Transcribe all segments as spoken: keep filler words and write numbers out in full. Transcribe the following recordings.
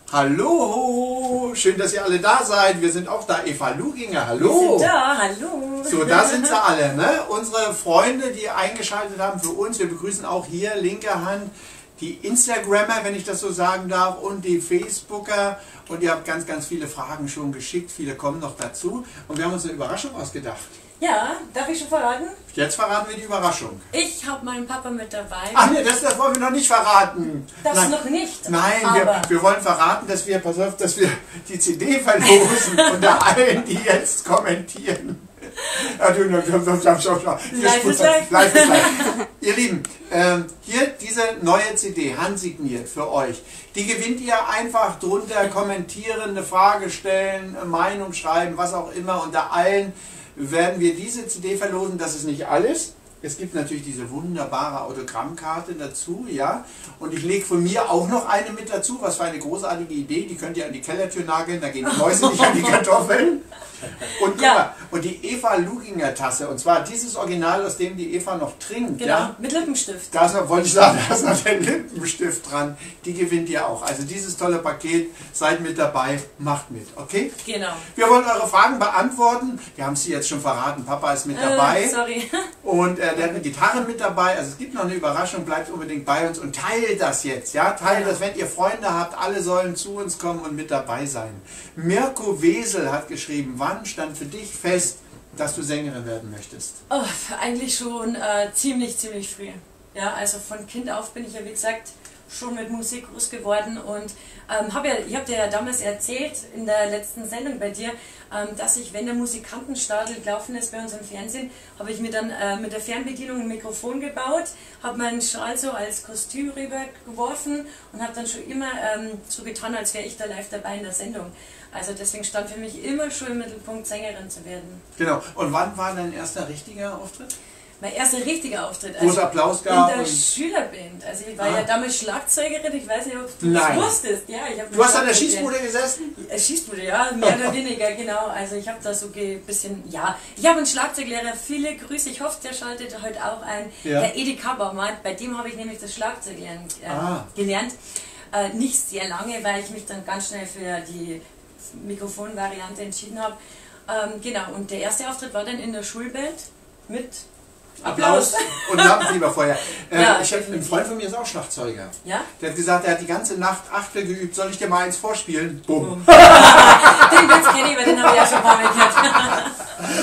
Hallo, schön, dass ihr alle da seid. Wir sind auch da. Eva Luginger, hallo. Wir sind da, hallo. So, da sind sie alle, ne? Unsere Freunde, die eingeschaltet haben für uns. Wir begrüßen auch hier, linke Hand, die Instagrammer, wenn ich das so sagen darf, und die Facebooker. Und ihr habt ganz, ganz viele Fragen schon geschickt. Viele kommen noch dazu. Und wir haben uns eine Überraschung ausgedacht. Ja, darf ich schon verraten? Jetzt verraten wir die Überraschung. Ich habe meinen Papa mit dabei. Ach nee, das, das wollen wir noch nicht verraten. Das Nein. noch nicht. Nein, aber wir, wir wollen verraten, dass wir, pass auf, dass wir die C D verlosen unter allen, die jetzt kommentieren. Ja, du, du, du, du, du, live ist live. Live ist live. Ihr Lieben, ähm, hier diese neue C D, handsigniert für euch. Die gewinnt ihr einfach drunter, kommentieren, eine Frage stellen, eine Meinung schreiben, was auch immer. Unter allen werden wir diese C D verlosen. Das ist nicht alles. Es gibt natürlich diese wunderbare Autogrammkarte dazu, ja. Und ich lege von mir auch noch eine mit dazu. Was für eine großartige Idee. Die könnt ihr an die Kellertür nageln, da gehen die Mäuse nicht an die Kartoffeln. Und guck Ja. mal, und die Eva Luginger Tasse, und zwar dieses Original, aus dem die Eva noch trinkt, Genau, ja. mit Lippenstift. Da ist noch, wollte ich sagen, da ist noch der Lippenstift dran. Die gewinnt ihr auch. Also dieses tolle Paket, seid mit dabei, macht mit, okay? Genau. Wir wollen eure Fragen beantworten. Wir haben sie jetzt schon verraten. Papa ist mit dabei. Äh, sorry. Und äh, der hat eine Gitarre mit dabei. Also es gibt noch eine Überraschung. Bleibt unbedingt bei uns und teilt das jetzt. Ja, teilt Ja. das, wenn ihr Freunde habt. Alle sollen zu uns kommen und mit dabei sein. Mirko Wesel hat geschrieben, wann stand für dich fest, dass du Sängerin werden möchtest? Oh, eigentlich schon äh, ziemlich, ziemlich früh. Ja, also von Kind auf bin ich ja, wie gesagt, schon mit Musik groß geworden und ähm, hab ja, ich habe dir ja damals erzählt in der letzten Sendung bei dir, ähm, dass ich, wenn der Musikantenstadel gelaufen ist bei uns im Fernsehen, habe ich mir dann äh, mit der Fernbedienung ein Mikrofon gebaut, habe meinen Schal so als Kostüm rübergeworfen und habe dann schon immer ähm, so getan, als wäre ich da live dabei in der Sendung. Also deswegen stand für mich immer schon im Mittelpunkt, Sängerin zu werden. Genau. Und wann war dein erster richtiger Auftritt? Mein erster richtiger Auftritt. Wo es Also Applaus gab? in der und Schülerband. Also ich war Ah. ja damals Schlagzeugerin, ich weiß nicht, ob du Nein. das wusstest. Ja, ich hab du hast an der Schlagzeug Schießbude gesessen? gelernt. Äh, Schießbude, ja, mehr oder weniger, genau. Also ich habe da so ein bisschen, ja. Ich habe einen Schlagzeuglehrer, viele Grüße, ich hoffe, der schaltet heute auch ein. Ja. Der Edi Kabaumann, bei dem habe ich nämlich das Schlagzeug lernen, äh, Ah. gelernt. Äh, nicht sehr lange, weil ich mich dann ganz schnell für die Mikrofonvariante entschieden habe. Ähm, genau, und der erste Auftritt war dann in der Schulband mit Applaus und Lampenfieber vorher. Äh, Ja, ich hab, ein definitiv. Freund von mir ist auch Schlagzeuger. Ja? Der hat gesagt, er hat die ganze Nacht Achtel geübt. Soll ich dir mal eins vorspielen? Bumm. Den Witz kenne ich, weil den habe ich ja schon ein paar Mal gehört.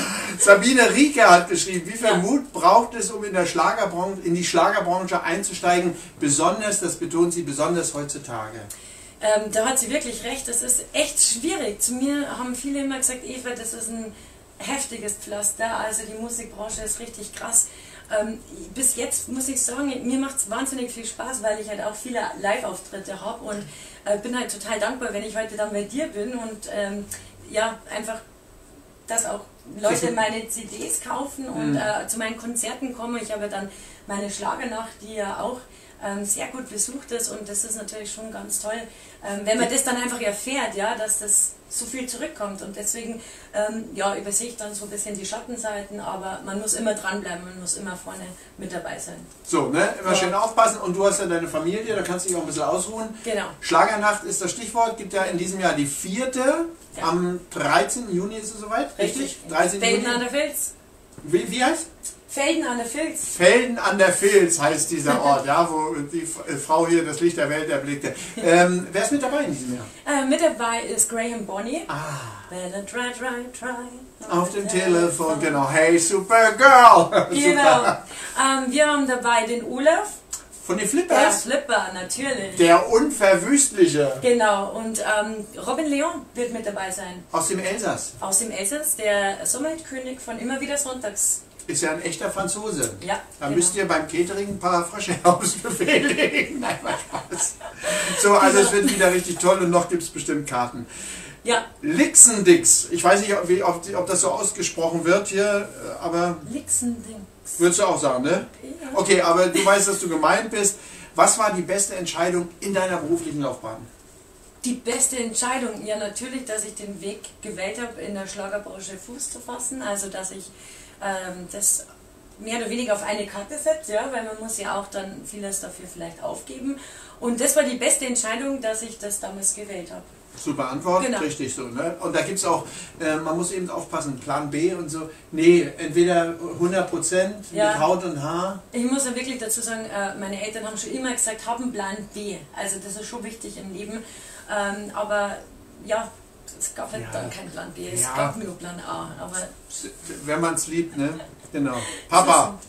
Sabine Rieke hat geschrieben, wie viel Mut braucht es, um in, der Schlagerbranche, in die Schlagerbranche einzusteigen? Besonders, das betont sie, besonders heutzutage. Ähm, da hat sie wirklich recht, das ist echt schwierig. Zu mir haben viele immer gesagt, Eva, das ist ein heftiges Pflaster, also die Musikbranche ist richtig krass. Ähm, bis jetzt muss ich sagen, mir macht es wahnsinnig viel Spaß, weil ich halt auch viele Live-Auftritte habe und äh, bin halt total dankbar, wenn ich heute dann bei dir bin und ähm, ja, einfach, dass auch Leute meine C Ds kaufen und Mhm. äh, zu meinen Konzerten kommen. Ich habe dann meine Schlagernacht, die ja auch ähm, sehr gut besucht ist und das ist natürlich schon ganz toll, ähm, wenn man das dann einfach erfährt, ja, dass das so viel zurückkommt und deswegen ähm, ja, übersehe ich dann so ein bisschen die Schattenseiten, aber man muss immer dranbleiben, man muss immer vorne mit dabei sein. So, ne? Immer Ja. schön aufpassen. Und du hast ja deine Familie, da kannst du dich auch ein bisschen ausruhen. Genau. Schlagernacht ist das Stichwort. Gibt ja in diesem Jahr die vierte. Ja. Am dreizehnten Juni ist es soweit, richtig? Richtig. dreizehnten Felden an Juni. der Filz. Wie, wie heißt? Felden an der Filz. Felden an der Filz heißt dieser Ort, ja, wo die F- äh, Frau hier das Licht der Welt erblickte. Ähm, wer ist mit dabei in diesem Jahr? Äh, mit dabei ist Graham Bonny. Ah, Better try, try, try. auf dem Telefon, genau. Hey, Supergirl! Genau. Super. Ähm, wir haben dabei den Olaf, Von den der Flippers? Flipper, natürlich. Der Unverwüstliche. Genau, und ähm, Robin Leon wird mit dabei sein. Aus dem Elsass. Aus dem Elsass, der Sommerhitkönig von Immer wieder Sonntags. Ist ja ein echter Franzose. Ja, Da genau. müsst ihr beim Catering ein paar Frösche ausbefehligen. Nein, mal Spaß. So, also es wird wieder richtig toll und noch gibt es bestimmt Karten. Ja, Lixendix. Ich weiß nicht, ob, wie- ob, ob das so ausgesprochen wird hier, äh, aber Lixendings. würdest du auch sagen, ne? Ja. Okay, aber du weißt, dass du gemeint bist. Was war die beste Entscheidung in deiner beruflichen Laufbahn? Die beste Entscheidung, ja natürlich, dass ich den Weg gewählt habe, in der Schlagerbranche Fuß zu fassen. Also dass ich ähm, das mehr oder weniger auf eine Karte setzt, ja, weil man muss ja auch dann vieles dafür vielleicht aufgeben. Und das war die beste Entscheidung, dass ich das damals gewählt habe. Super Antwort, genau. Richtig so. Ne? Und da gibt es auch, äh, man muss eben aufpassen, Plan B und so. Nee, entweder hundert Prozent ja. mit Haut und Haar. Ich muss ja wirklich dazu sagen, äh, meine Eltern haben schon immer gesagt, hab einen Plan B. Also das ist schon wichtig im Leben. Ähm, aber ja, es gab halt ja. dann keinen Plan B, es ja. gab nur Plan A. Aber wenn man es liebt, ne? Genau. Papa!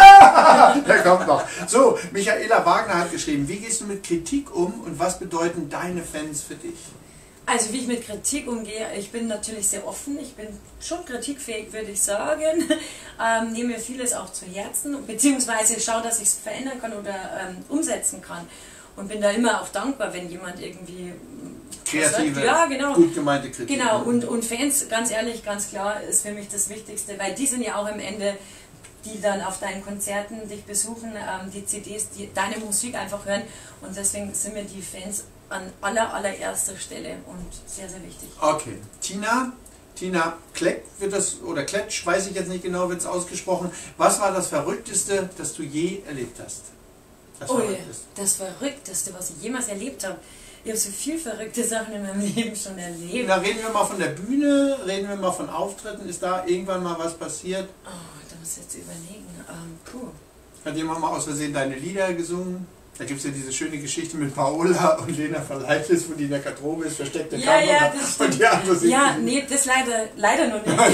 Der kommt noch. So, Michaela Wagner hat geschrieben, wie gehst du mit Kritik um und was bedeuten deine Fans für dich? Also wie ich mit Kritik umgehe, ich bin natürlich sehr offen, ich bin schon kritikfähig, würde ich sagen, ähm, nehme mir vieles auch zu Herzen, beziehungsweise schaue, dass ich es verändern kann oder ähm, umsetzen kann und bin da immer auch dankbar, wenn jemand irgendwie kreative, sagt, ja, genau, gut gemeinte Kritik. Genau, und, und Fans, ganz ehrlich, ganz klar, ist für mich das Wichtigste, weil die sind ja auch am Ende, die dann auf deinen Konzerten dich besuchen, ähm, die C Ds, die deine Musik einfach hören und deswegen sind mir die Fans an aller, allererster Stelle und sehr, sehr wichtig. Okay. Tina, Tina Kleck wird das, oder Kletsch, weiß ich jetzt nicht genau, wird es ausgesprochen. Was war das Verrückteste, das du je erlebt hast? Das, oh, Verrückteste. das Verrückteste, was ich jemals erlebt habe. Ich habe so viele verrückte Sachen in meinem Leben schon erlebt. Da reden wir mal von der Bühne, reden wir mal von Auftritten. Ist da irgendwann mal was passiert? Oh, da muss ich jetzt überlegen. Ähm, puh. Hat jemand mal aus Versehen deine Lieder gesungen? Da gibt es ja diese schöne Geschichte mit Paola und Lena Verleitlis, wo die in der Garderobe ist, versteckte ja, Kamera ja, das und die andere singt. Ja, nee, das leider, leider noch nicht.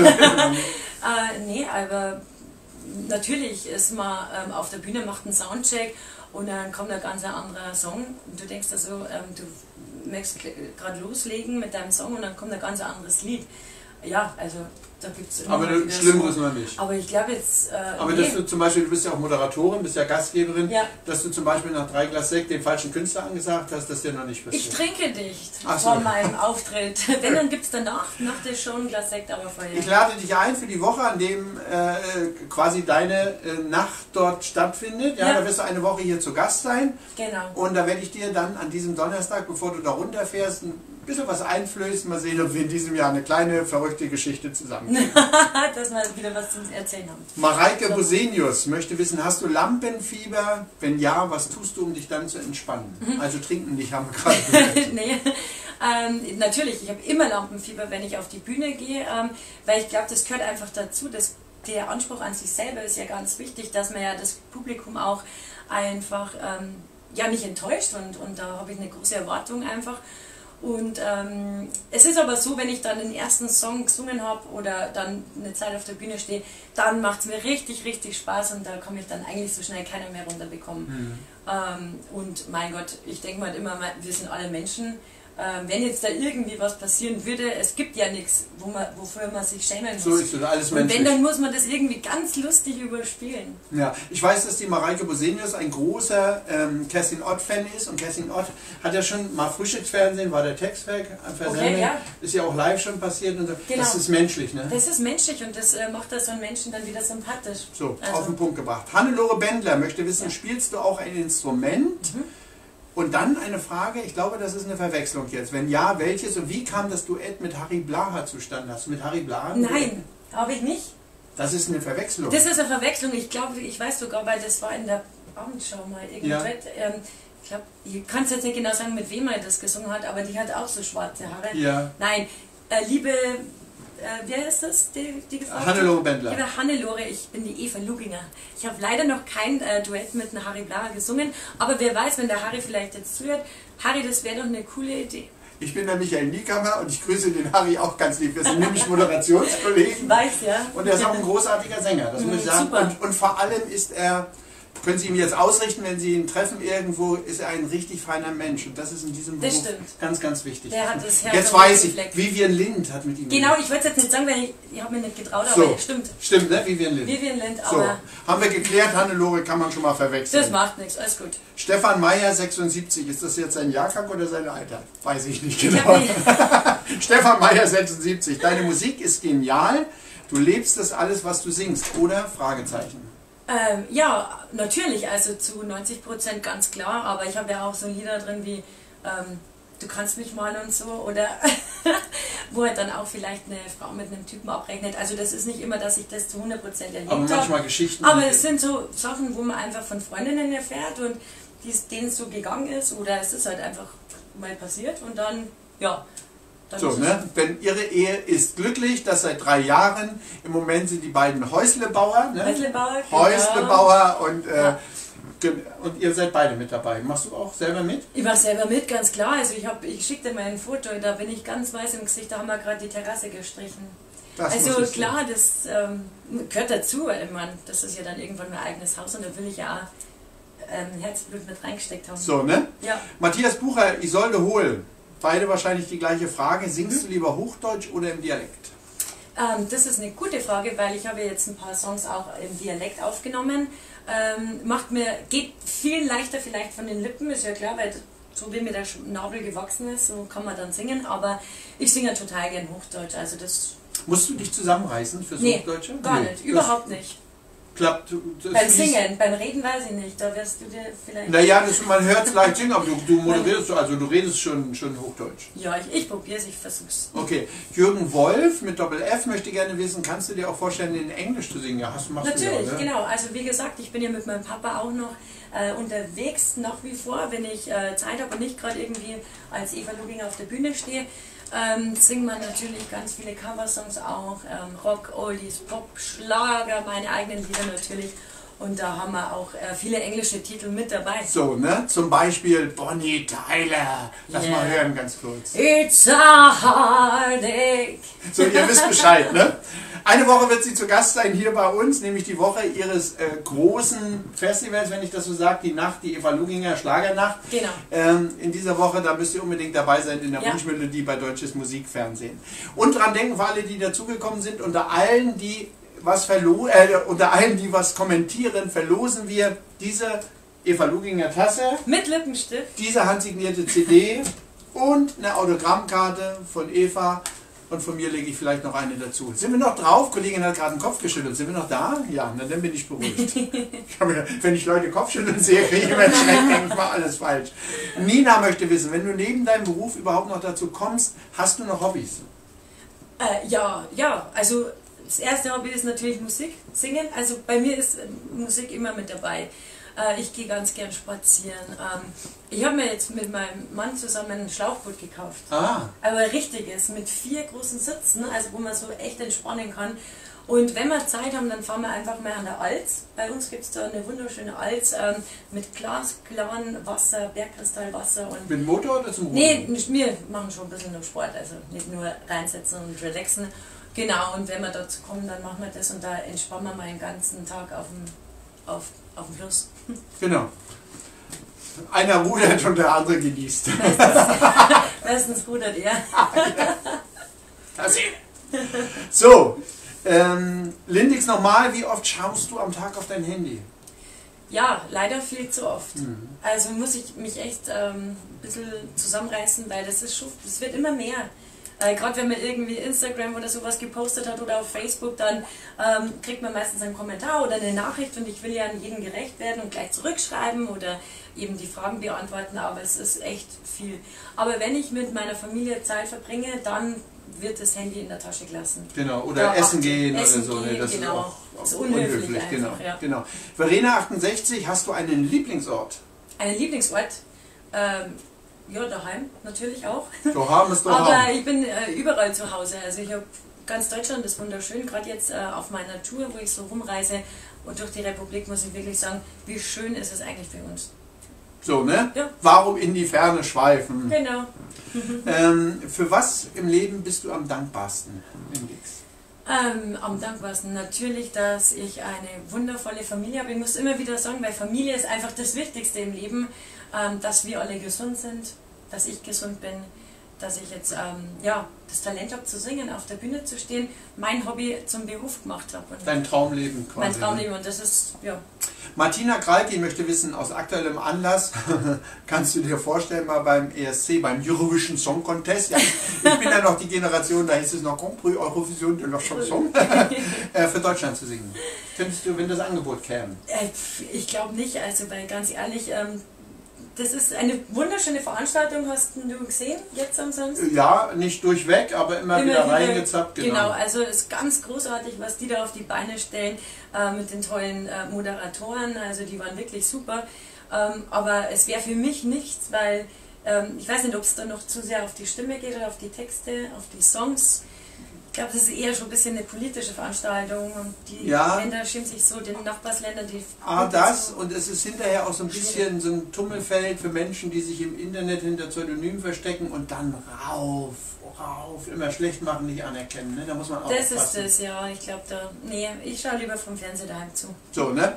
äh, nee, aber natürlich ist man ähm, auf der Bühne, macht einen Soundcheck und dann kommt ein ganz anderer Song und du denkst also, ähm, du möchtest gerade loslegen mit deinem Song und dann kommt ein ganz anderes Lied. Ja, also da gibt es immer. Aber schlimm ist man nicht. Aber ich glaube jetzt. Äh, aber nee. dass du zum Beispiel, du bist ja auch Moderatorin, bist ja Gastgeberin, ja. dass du zum Beispiel nach drei Glas Sekt den falschen Künstler angesagt hast, das dir noch nicht passiert. Ich trinke nicht Ach vor so. meinem Auftritt. Wenn, dann gibt es danach, nach der Show ein Glas Sekt, aber vorher. Ich lade dich ein für die Woche, an dem äh, quasi deine äh, Nacht dort stattfindet. Ja, ja. Da wirst du eine Woche hier zu Gast sein. Genau. Und da werde ich dir dann an diesem Donnerstag, bevor du da runterfährst, ein bisschen was einflößen. Mal sehen, ob wir in diesem Jahr eine kleine verrückte Geschichte zusammenkriegen. Dass wir wieder was zum Erzählen haben. Mareike so. Bosenius möchte wissen, hast du Lampenfieber? Wenn ja, was tust du, um dich dann zu entspannen? Mhm. Also trinken nicht, haben wir gerade nee. Ähm, natürlich, ich habe immer Lampenfieber, wenn ich auf die Bühne gehe, ähm, weil ich glaube, das gehört einfach dazu, dass der Anspruch an sich selber ist ja ganz wichtig, dass man ja das Publikum auch einfach ähm, ja nicht enttäuscht und, und da habe ich eine große Erwartung einfach. Und ähm, es ist aber so, wenn ich dann den ersten Song gesungen habe oder dann eine Zeit auf der Bühne stehe, dann macht es mir richtig, richtig Spaß und da kann mich dann eigentlich so schnell keiner mehr runterbekommen. Mhm. Ähm, und mein Gott, ich denke mal immer, wir sind alle Menschen. Ähm, wenn jetzt da irgendwie was passieren würde, es gibt ja nichts, wo man, wofür man sich schämen muss. So ist es, alles menschlich. Und wenn, dann muss man das irgendwie ganz lustig überspielen. Ja, ich weiß, dass die Mareike Bosenius ein großer ähm, Kerstin Ott-Fan ist und Kerstin Ott hat ja schon mal Frühstücksfernsehen, war der Textwerk okay, ja. Ist ja auch live schon passiert und so. Genau. Das ist menschlich, ne? Das ist menschlich und das äh, macht das so einen Menschen dann wieder sympathisch. So, also. Auf den Punkt gebracht. Hannelore Bendler möchte wissen, ja. Spielst du auch ein Instrument? Mhm. Und dann eine Frage, ich glaube, das ist eine Verwechslung jetzt. Wenn ja, welches und wie kam das Duett mit Harry Blaha zustande? Hast du mit Harry Blaha? Nein, habe ich nicht. Das ist eine Verwechslung. Das ist eine Verwechslung. Ich glaube, ich weiß sogar, weil das war in der Abendschau mal irgendwo. Ja. Ähm, ich glaube, ich kann es jetzt nicht genau sagen, mit wem er das gesungen hat, aber die hat auch so schwarze Haare. Ja. Nein, äh, liebe, äh, wer ist das, die, die gefragt? Hannelore Bendler. Liebe Hannelore, ich bin die Eva Luginger. Ich habe leider noch kein äh, Duett mit einem Harry Blaha gesungen, aber wer weiß, wenn der Harry vielleicht jetzt zuhört, Harry, das wäre doch eine coole Idee. Ich bin der Michael Niekammer und ich grüße den Harry auch ganz lieb. Wir sind nämlich Moderationskollegen. Ich weiß, ja. Und er ist auch ein großartiger Sänger, das muss ich sagen. Und, und vor allem ist er, können Sie ihm jetzt ausrichten, wenn Sie ihn treffen irgendwo, ist er ein richtig feiner Mensch. Und das ist in diesem Beruf ganz, ganz wichtig. Der hat das Herz jetzt weiß ich, Vivian Lind hat mit ihm... Genau, ich wollte es jetzt nicht sagen, weil ich, ich habe mir nicht getraut, so, aber stimmt. Stimmt, ne? Vivian Lind. Vivian Lind, so, aber... haben wir geklärt, Hannelore kann man schon mal verwechseln. Das macht nichts, alles gut. Stefan Meyer, sechsundsiebzig, ist das jetzt sein Jahrgang oder sein Alter? Weiß ich nicht genau. Ich Stefan Meyer, sechsundsiebzig, deine Musik ist genial, du lebst das alles, was du singst, oder? Fragezeichen. Ähm, ja, natürlich, also zu neunzig Prozent ganz klar, aber ich habe ja auch so Lieder drin wie ähm, Du kannst mich mal und so oder wo halt dann auch vielleicht eine Frau mit einem Typen abrechnet. Also das ist nicht immer, dass ich das zu hundert Prozent erlebt habe. Aber manchmal Geschichten. Aber es sind so Sachen, wo man einfach von Freundinnen erfährt und denen es so gegangen ist oder es ist halt einfach mal passiert und dann, ja. Dann so, ne? Wenn Ihre Ehe ist glücklich, das seit drei Jahren. Im Moment sind die beiden Häuslebauer. Ne? Häuslebauer, genau. Häuslebauer und, äh, ja. und ihr seid beide mit dabei. Machst du auch selber mit? Ich mache selber mit, ganz klar. Also ich, hab, ich schicke dir mal ein Foto, da bin ich ganz weiß im Gesicht, da haben wir gerade die Terrasse gestrichen. Das also klar, das ähm, gehört dazu, weil ich meine, das ist ja dann irgendwann mein eigenes Haus und da will ich ja auch ähm, Herzblut mit reingesteckt haben. So, ne? Ja. Matthias Bucher, Isolde Hohl. Beide wahrscheinlich die gleiche Frage. Singst mhm. du lieber Hochdeutsch oder im Dialekt? Ähm, das ist eine gute Frage, weil ich habe jetzt ein paar Songs auch im Dialekt aufgenommen. Ähm, macht mir, geht viel leichter vielleicht von den Lippen, ist ja klar, weil so wie mir der Schnabel gewachsen ist, so kann man dann singen. Aber ich singe total gern Hochdeutsch. Also das Musst du dich zusammenreißen fürs nee, Hochdeutsche? Gar nee, nicht, überhaupt nicht. Klappt. Beim Singen, beim Reden weiß ich nicht, da wirst du dir vielleicht... Naja, das, man hört es leicht singen, aber du, du moderierst, also du redest schon, schon Hochdeutsch. Ja, ich, ich probiere es, ich versuch's. Okay, Jürgen Wolf mit Doppel-F möchte gerne wissen, kannst du dir auch vorstellen, in Englisch zu singen? Ja, hast, machst Natürlich, du ja, ne? Genau. Also wie gesagt, ich bin ja mit meinem Papa auch noch äh, unterwegs, nach wie vor, wenn ich äh, Zeit habe und nicht gerade irgendwie als Eva Luginger auf der Bühne stehe. Ähm, singt man natürlich ganz viele Coversongs auch, ähm, Rock, Oldies, Pop, Schlager, meine eigenen Lieder natürlich. Und da haben wir auch äh, viele englische Titel mit dabei. So, ne? Zum Beispiel Bonnie Tyler. Lass yeah. mal hören, ganz kurz. It's a heartache. So, ihr wisst Bescheid, ne? Eine Woche wird sie zu Gast sein hier bei uns, nämlich die Woche ihres äh, großen Festivals, wenn ich das so sage, die Nacht, die Eva Luginger Schlagernacht. Genau. Ähm, in dieser Woche, da müsst ihr unbedingt dabei sein in der ja. Wunschmelodie bei Deutsches Musikfernsehen. Und dran denken für alle, die dazugekommen sind, unter allen, die was verlo äh, unter allen, die was kommentieren, verlosen wir diese Eva Luginger Tasse. Mit Lippenstift. Diese handsignierte C D und eine Autogrammkarte von Eva. Und von mir lege ich vielleicht noch eine dazu. Sind wir noch drauf? Kollegin hat gerade den Kopf geschüttelt. Sind wir noch da? Ja, na, dann bin ich beruhigt. Wenn ich Leute Kopfschütteln sehe, kriege ich immer einen Schreck, denke ich mal alles falsch. Nina möchte wissen, wenn du neben deinem Beruf überhaupt noch dazu kommst, hast du noch Hobbys? Äh, ja, ja. Also das erste Hobby ist natürlich Musik, Singen. Also bei mir ist Musik immer mit dabei. Ich gehe ganz gern spazieren. Ich habe mir jetzt mit meinem Mann zusammen ein Schlauchboot gekauft. Ah. Aber richtiges, mit vier großen Sitzen, also wo man so echt entspannen kann. Und wenn wir Zeit haben, dann fahren wir einfach mal an der Alz. Bei uns gibt es da eine wunderschöne Alz mit glasklaren Wasser, Bergkristallwasser. Und mit Motor oder zum Ruder? Nee, wir machen schon ein bisschen noch Sport, also nicht nur reinsetzen und relaxen. Genau, und wenn wir dazu kommen, dann machen wir das und da entspannen wir mal den ganzen Tag auf dem, auf, auf dem Fluss. Genau. Einer rudert und der andere genießt. Meistens, meistens rudert er. Das so, ähm, Lindix nochmal, wie oft schaust du am Tag auf dein Handy? Ja, leider viel zu oft. Mhm. Also muss ich mich echt ähm, ein bisschen zusammenreißen, weil das ist schon, das wird immer mehr. Äh, Gerade wenn man irgendwie Instagram oder sowas gepostet hat oder auf Facebook, dann ähm, kriegt man meistens einen Kommentar oder eine Nachricht und ich will ja an jeden gerecht werden und gleich zurückschreiben oder eben die Fragen beantworten, aber es ist echt viel. Aber wenn ich mit meiner Familie Zeit verbringe, dann wird das Handy in der Tasche gelassen. Genau, oder da essen gehen essen oder so. Gehen, Ne? Das genau. ist auch, auch ist unhöflich. unhöflich. Einfach, genau, ja. genau. Verena achtundsechzig, hast du einen Lieblingsort? Einen Lieblingsort? Ähm, Ja, daheim natürlich auch. Daheim ist daheim. Aber ich bin äh, überall zu Hause. Also ich habe ganz Deutschland ist wunderschön. Gerade jetzt äh, auf meiner Tour, wo ich so rumreise und durch die Republik, muss ich wirklich sagen, wie schön ist es eigentlich für uns. So, ne? Ja. Warum in die Ferne schweifen? Genau. ähm, für was im Leben bist du am dankbarsten, Lindix? Ähm, am dankbarsten natürlich, dass ich eine wundervolle Familie habe. Ich muss immer wieder sagen, weil Familie ist einfach das Wichtigste im Leben, ähm, dass wir alle gesund sind, dass ich gesund bin, dass ich jetzt ähm, ja, das Talent habe zu singen, auf der Bühne zu stehen, mein Hobby zum Beruf gemacht habe. Dein Traumleben quasi. Mein Traumleben und das ist, ja. Martina Kralki möchte wissen, aus aktuellem Anlass, kannst du dir vorstellen, mal beim E S C, beim Eurovision Song Contest, ja, ich bin ja noch die Generation, da hieß es noch Grand Prix Eurovision de la Chanson, äh, für Deutschland zu singen. Könntest du, wenn das Angebot käme? Äh, ich glaube nicht, also weil ganz ehrlich, ähm, das ist eine wunderschöne Veranstaltung, hast du gesehen, jetzt am Samstag? Ja, nicht durchweg, aber immer, immer wieder, wieder reingezappt. Genau. genau, also es ist ganz großartig, was die da auf die Beine stellen, äh, mit den tollen äh, Moderatoren, also die waren wirklich super. Ähm, aber es wäre für mich nichts, weil ähm, ich weiß nicht, ob es da noch zu sehr auf die Stimme geht oder auf die Texte, auf die Songs. Ich glaube, das ist eher schon ein bisschen eine politische Veranstaltung und die ja. Länder schämen sich so, den Nachbarsländern, die... Ah, das so und es ist hinterher auch so ein bisschen so ein Tummelfeld für Menschen, die sich im Internet hinter Pseudonymen verstecken und dann rauf, rauf, immer schlecht machen, nicht anerkennen, ne? Da muss man auch Das aufpassen. ist es, ja, ich glaube da... Nee, ich schaue lieber vom Fernseher daheim zu. So, ne?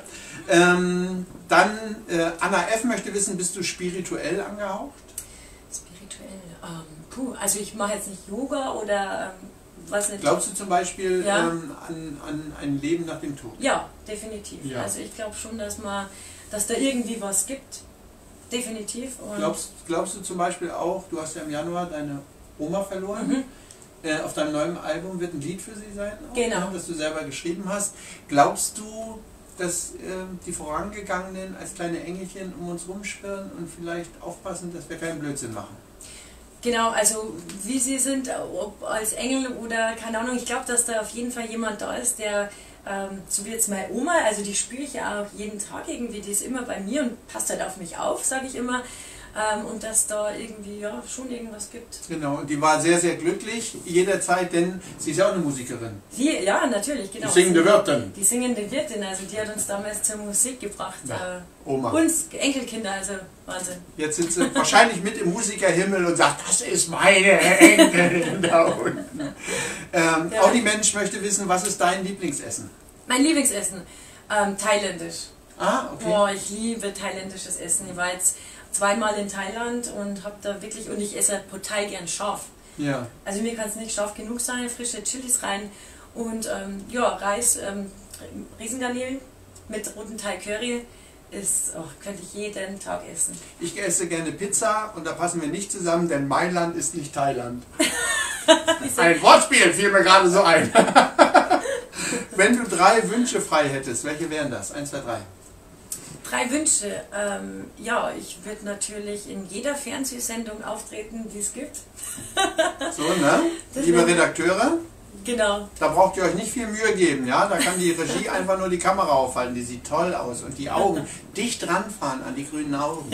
Ähm, dann, äh, Anna F. möchte wissen, bist du spirituell angehaucht? Spirituell, ähm, puh, also ich mache jetzt nicht Yoga oder... Ähm, Was nicht. Glaubst du zum Beispiel ja. ähm, an, an ein Leben nach dem Tod? Ja, definitiv. Ja. Also ich glaube schon, dass man, dass da irgendwie was gibt. Definitiv. Und glaubst, glaubst du zum Beispiel auch, du hast ja im Januar deine Oma verloren, mhm. äh, auf deinem neuen Album wird ein Lied für sie sein, auch, genau. ne, das du selber geschrieben hast. Glaubst du, dass äh, die Vorangegangenen als kleine Engelchen um uns rumschwirren und vielleicht aufpassen, dass wir keinen Blödsinn machen? Genau, also wie sie sind, ob als Engel oder keine Ahnung, ich glaube, dass da auf jeden Fall jemand da ist, der, ähm, so wie jetzt meine Oma, also die spüre ich ja auch jeden Tag irgendwie, die ist immer bei mir und passt halt auf mich auf, sage ich immer. Ähm, und dass da irgendwie ja schon irgendwas gibt. Genau, und die war sehr, sehr glücklich jederzeit, denn sie ist ja auch eine Musikerin. Die, ja, natürlich, genau. Die singende Wirtin. Die singende Wirtin, also die hat uns damals zur Musik gebracht. Ja, äh, Oma. Uns Enkelkinder, also Wahnsinn. Jetzt sind sie wahrscheinlich mit im Musikerhimmel und sagt, das ist meine Enkelin da unten. Ähm, ja. Audi Mensch möchte wissen, was ist dein Lieblingsessen? Mein Lieblingsessen? Ähm, thailändisch. Ah, okay. Boah, ich liebe thailändisches Essen. Ich war jetzt zweimal in Thailand und habe da wirklich, und ich esse total gern scharf. Ja. Also mir kann es nicht scharf genug sein, frische Chilis rein und ähm, ja, Reis, ähm, Riesengarnelen mit rotem Thai Curry ist, oh, könnte ich jeden Tag essen. Ich esse gerne Pizza und da passen wir nicht zusammen, denn mein Land ist nicht Thailand. Ein Wortspiel fiel mir gerade so ein. Wenn du drei Wünsche frei hättest, welche wären das? Eins, zwei, drei. Drei Wünsche. Ähm, ja, ich würde natürlich in jeder Fernsehsendung auftreten, die es gibt. So, ne? Das Liebe Redakteure, genau. Da braucht ihr euch nicht viel Mühe geben, ja? Da kann die Regie einfach nur die Kamera aufhalten, die sieht toll aus und die Augen dicht ranfahren an die grünen Augen.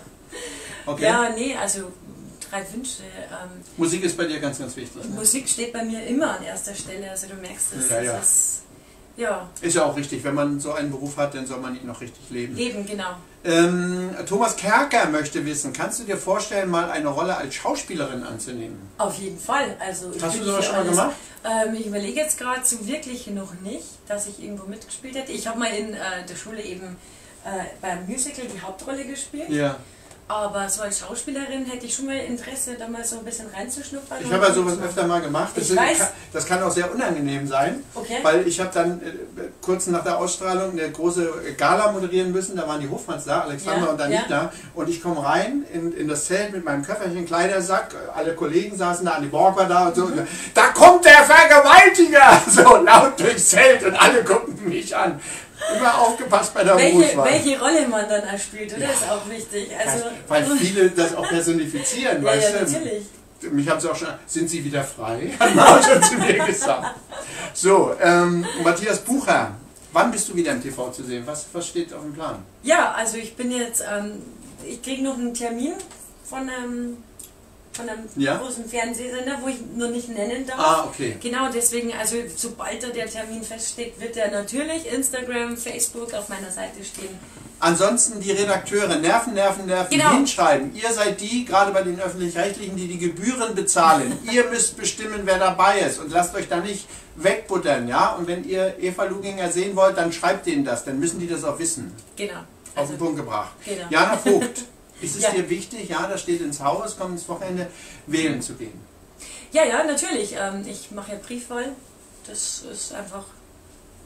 Okay? Ja, nee, also drei Wünsche. Ähm, Musik ist bei dir ganz, ganz wichtig. Ne? Musik steht bei mir immer an erster Stelle, also du merkst es. Ja, ja. Ist, ja. Ist ja auch richtig, wenn man so einen Beruf hat, dann soll man ihn noch richtig leben. Leben, genau. Ähm, Thomas Kerker möchte wissen, kannst du dir vorstellen, mal eine Rolle als Schauspielerin anzunehmen? Auf jeden Fall. Also ich Hast du sowas schon mal gemacht? Ähm, ich überlege jetzt gerade so wirklich noch nicht, dass ich irgendwo mitgespielt hätte. Ich habe mal in äh, der Schule eben äh, beim Musical die Hauptrolle gespielt. Ja. Aber so als Schauspielerin hätte ich schon mal Interesse, da mal so ein bisschen reinzuschnuppern. Ich habe ja sowas öfter mal gemacht. Das, ich sind, weiß. das kann auch sehr unangenehm sein, okay. Weil ich habe dann äh, kurz nach der Ausstrahlung eine große Gala moderieren müssen. Da waren die Hofmanns da, Alexander ja, und Anita. Ja. Und ich komme rein in, in das Zelt mit meinem Köfferchen, Kleidersack. Alle Kollegen saßen da, Andi Borg war da und so. Mhm. Und da kommt der Vergewaltiger! So laut durchs Zelt und alle guckten mich an. Immer aufgepasst bei der welche, Berufswahl. Welche Rolle man dann auch spielt, oder? Ja. Ist auch wichtig. Also, weil viele das auch personifizieren, ja, weißt ja, du? natürlich. Mich haben sie auch schon, sind sie wieder frei? Hat man auch schon zu mir gesagt. So, ähm, Matthias Bucher, wann bist du wieder im T V zu sehen? Was, was steht auf dem Plan? Ja, also ich bin jetzt, ähm, ich kriege noch einen Termin von einem, von einem ja? großen Fernsehsender, wo ich nur nicht nennen darf. Ah, okay. Genau, deswegen, also sobald da der Termin feststeht, wird er natürlich Instagram, Facebook auf meiner Seite stehen. Ansonsten die Redakteure, nerven, nerven, nerven, genau. hinschreiben. Ihr seid die, gerade bei den Öffentlich-Rechtlichen, die die Gebühren bezahlen. Ihr müsst bestimmen, wer dabei ist und lasst euch da nicht wegbuttern, ja? Und wenn ihr Eva Luginger sehen wollt, dann schreibt denen das, dann müssen die das auch wissen. Genau. Auf Also, den Punkt gebracht. Genau. Jana Vogt, ist es ja. dir wichtig, ja, das steht ins Haus, kommt ins Wochenende, wählen zu gehen? Ja, ja, natürlich. Ich mache ja Briefwahl. Das ist einfach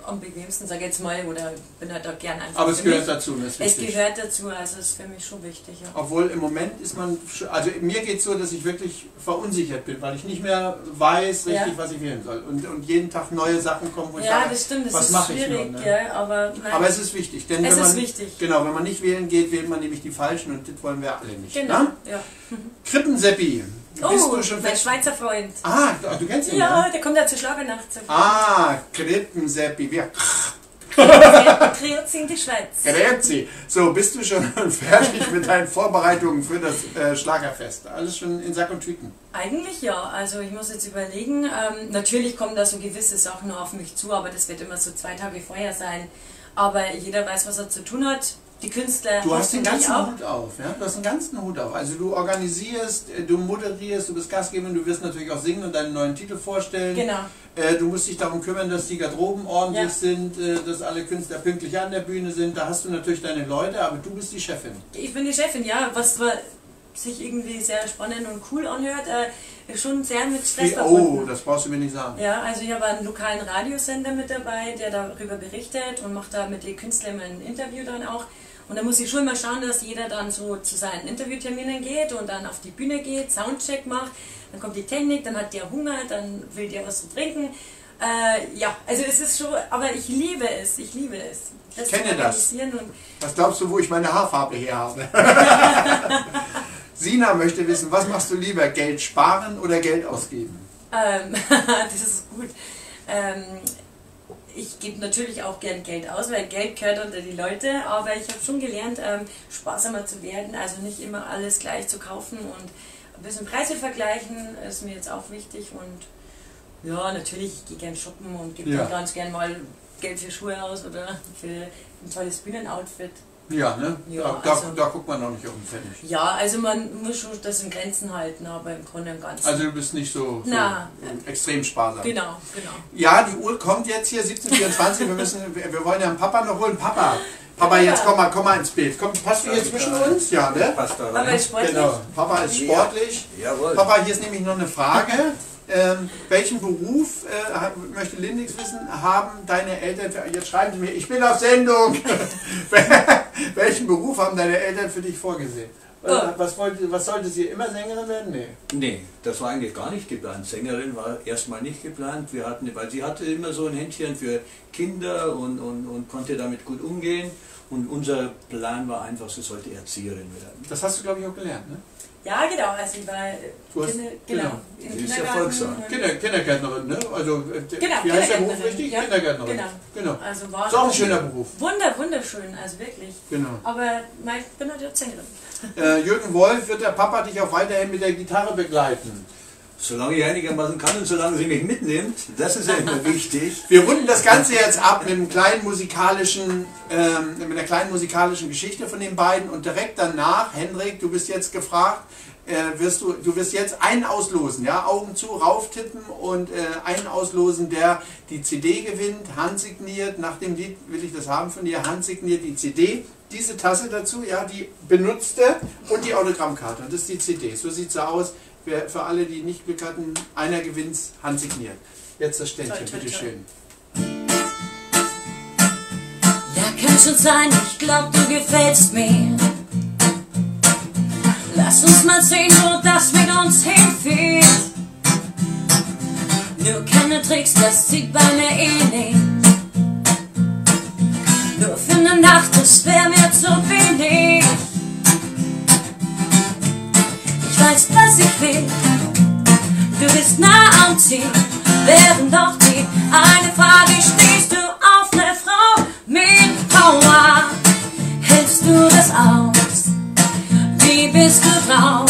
am bequemsten, sage ich jetzt mal, oder bin halt auch gern einfach. Aber es gehört mich. dazu, das ist Es wichtig. gehört dazu, also ist für mich schon wichtig. Ja. Obwohl im Moment ist man, also mir geht es so, dass ich wirklich verunsichert bin, weil ich nicht mehr weiß richtig, Ja. was ich wählen soll. Und, und jeden Tag neue Sachen kommen, wo ich Ja, sage, das stimmt, das was ist mache ich schwierig, nur, ne? gell, aber nein. Aber es ist wichtig, denn Es wenn ist man, wichtig. genau, wenn man nicht wählen geht, wählt man nämlich die Falschen und das wollen wir alle nicht. Genau, Ne? ja. Krippenseppi, bist Oh, du schon mein fest? Schweizer Freund. Ah, du, du kennst ihn, Ja, ne? der kommt ja zur Schlagernacht. Zu Ah, Krippenseppi, wir... Grüezi in die Schweiz. Grüezi. So, bist du schon fertig mit deinen Vorbereitungen für das äh, Schlagerfest? Alles schon in Sack und Tüten? Eigentlich ja, also ich muss jetzt überlegen, ähm, natürlich kommen da so gewisse Sachen noch auf mich zu, aber das wird immer so zwei Tage vorher sein. Aber jeder weiß, was er zu tun hat. Die Künstler Du hast den hoffentlich ganzen auch. Hut auf, ja? Du hast den ganzen Hut auf. Also du organisierst, äh, du moderierst, du bist Gastgeber, du wirst natürlich auch singen und deinen neuen Titel vorstellen. Genau. Äh, du musst dich darum kümmern, dass die Garderoben ordentlich Ja. sind, äh, dass alle Künstler pünktlich an der Bühne sind. Da hast du natürlich deine Leute, aber du bist die Chefin. Ich bin die Chefin, ja, was zwar sich irgendwie sehr spannend und cool anhört, äh, schon sehr mit Stress Wie, verbunden. oh, das brauchst du mir nicht sagen. Ja, also ich habe einen lokalen Radiosender mit dabei, der darüber berichtet und macht da mit den Künstlern ein Interview dann auch. Und da muss ich schon mal schauen, dass jeder dann so zu seinen Interviewterminen geht und dann auf die Bühne geht, Soundcheck macht, dann kommt die Technik, dann hat der Hunger, dann will der was zu trinken. Äh, ja, also es ist schon, aber ich liebe es, ich liebe es. Das Ich kenne zu das. organisieren und Was glaubst du, wo ich meine Haarfarbe her habe? Sina möchte wissen, was machst du lieber, Geld sparen oder Geld ausgeben? Ähm, das ist gut. Ähm, ich gebe natürlich auch gern Geld aus, weil Geld gehört unter die Leute, aber ich habe schon gelernt, ähm, sparsamer zu werden, also nicht immer alles gleich zu kaufen und ein bisschen Preise vergleichen ist mir jetzt auch wichtig und ja, natürlich, ich gehe gern shoppen und gebe Ja. dann ganz gern mal Geld für Schuhe aus oder für ein tolles Bühnenoutfit. Ja, ne? Ja, da, also- da, da guckt man noch nicht auf den Pfennig. Ja, also man muss schon das in Grenzen halten, aber im Grunde und Ganzen. Also du bist nicht so, so Na. extrem sparsam. genau, genau. Ja, die Uhr kommt jetzt hier, siebzehn Uhr vierundzwanzig, wir, müssen, wir, wir wollen ja einen Papa noch holen. Papa, Papa, jetzt komm mal, komm mal ins Bild. Komm, passt du hier zwischen uns? Ja, ne? Passt da Aber rein. ist sportlich. Genau, Papa ist sportlich. Jawohl. Papa, hier ist nämlich noch eine Frage. Ähm, welchen Beruf, äh, hat- möchte Lindix wissen, haben deine Eltern, für, jetzt schreiben sie mir, ich bin auf Sendung. Welchen Beruf haben deine Eltern für dich vorgesehen? Oh. Was, wollte, was sollte sie, immer Sängerin werden? Nee. Nee, das war eigentlich gar nicht geplant. Sängerin war erstmal nicht geplant. Wir hatten, weil sie hatte immer so ein Händchen für Kinder und, und, und konnte damit gut umgehen. Und unser Plan war einfach, sie sollte Erzieherin werden. Das hast du, glaube ich, auch gelernt, ne? Ja, genau, also ich war Du hast- Kinder, genau, genau. im Sie ist Kindergarten. erfolgsam. und- Kinder, Kindergärtnerin, ne? Also, äh, Genau, wie heißt der Beruf Kindergärtnerin, richtig? ja. Kindergärtnerin. Genau. genau. Also war Ist auch ein schöner Beruf. Wunder, wunderschön, also wirklich. Genau. Aber mein, ich bin halt jetzt Sängerin. Äh, Jürgen Wolf, wird der Papa dich auch weiterhin mit der Gitarre begleiten? Solange ich einigermaßen kann und solange sie mich mitnimmt, das ist ja immer wichtig. Wir runden das Ganze jetzt ab mit einem kleinen musikalischen, ähm, mit einer kleinen musikalischen Geschichte von den beiden und direkt danach, Hendrik, du bist jetzt gefragt, äh, wirst du, du wirst jetzt einen auslosen, ja, Augen zu, rauftippen und äh, einen auslosen, der die C D gewinnt, handsigniert, nach dem Lied will ich das haben von dir, handsigniert die C D, diese Tasse dazu, ja, die benutzte und die Autogrammkarte und das ist die C D, so sieht es aus. Für für alle, die nicht Glück hatten, einer gewinnt handsigniert. Jetzt das Ständchen, Toll, toll, bitteschön. Ja, kann schon sein, ich glaub, du gefällst mir. Lass uns mal sehen, wo das mit uns hinführt. Nur keine Tricks, das sieht bei mir eh nicht. Nur für eine Nacht, das wär mir zu wenig. Ich weiß, was ich will. Du bist nah am Ziel, während doch die eine Frage, stehst du auf eine Frau mit Power? Hältst du das aus? Wie bist du drauf?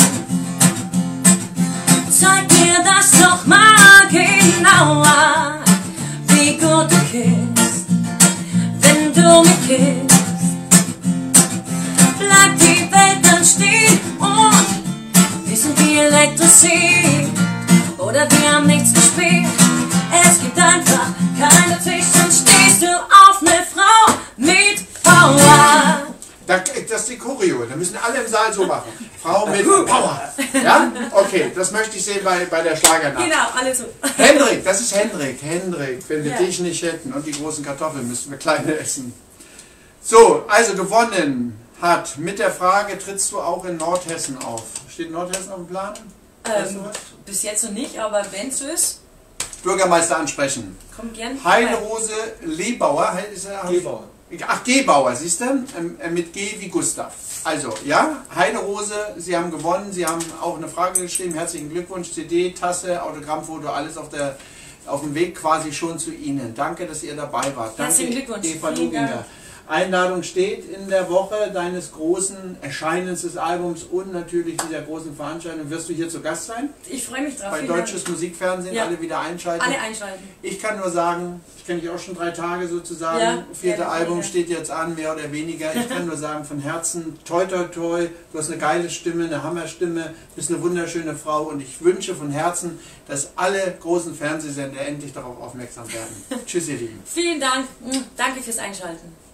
Zeig mir das doch mal genauer, wie gut du küsst, wenn du mich küsst. Bleibt die Welt dann stehen und wir sind wie Elektrizität. Oder wir haben nichts gespielt. Es gibt einfach keine Tisch und stehst du auf eine Frau mit Power. Da, das ist die Choreo, da müssen alle im Saal so machen. Frau mit Power. Ja? Okay, das möchte ich sehen bei, bei der Schlagernacht. Genau, alle so. Hendrik, das ist Hendrik. Hendrik, wenn wir Ja. dich nicht hätten und die großen Kartoffeln, müssten wir kleine essen. So, also gewonnen hat mit der Frage, trittst du auch in Nordhessen auf? Steht Nordhessen auf dem Plan? Weißt du Ähm, was? bis jetzt noch nicht, aber wenn es so ist, Bürgermeister ansprechen. komm gern. Heide-Rose Lebauer, ist er? Gebauer. Ach, Gebauer, siehst du? Ähm, äh, mit G wie Gustav. Also, ja, Heide-Rose, Sie haben gewonnen, Sie haben auch eine Frage geschrieben. Herzlichen Glückwunsch, C D, Tasse, Autogrammfoto, alles auf, der, auf dem Weg quasi schon zu Ihnen. Danke, dass ihr dabei wart. Danke, Herzlichen Glückwunsch. Eva Vielen Luginger. Dank. Einladung steht in der Woche deines großen Erscheinens des Albums und natürlich dieser großen Veranstaltung. Wirst du hier zu Gast sein? Ich freue mich drauf. Bei Vielen Dank. Deutsches Musikfernsehen, Ja. alle wieder einschalten. Alle einschalten. Ich kann nur sagen, ich kenne dich auch schon drei Tage sozusagen. Ja, Vierte ja, Album ja. steht jetzt an, mehr oder weniger. Ich kann nur sagen, von Herzen, toi toi toi, du hast eine geile Stimme, eine Hammerstimme, bist eine wunderschöne Frau und ich wünsche von Herzen, dass alle großen Fernsehsender endlich darauf aufmerksam werden. Tschüss, ihr Lieben. Vielen Dank. Danke fürs Einschalten.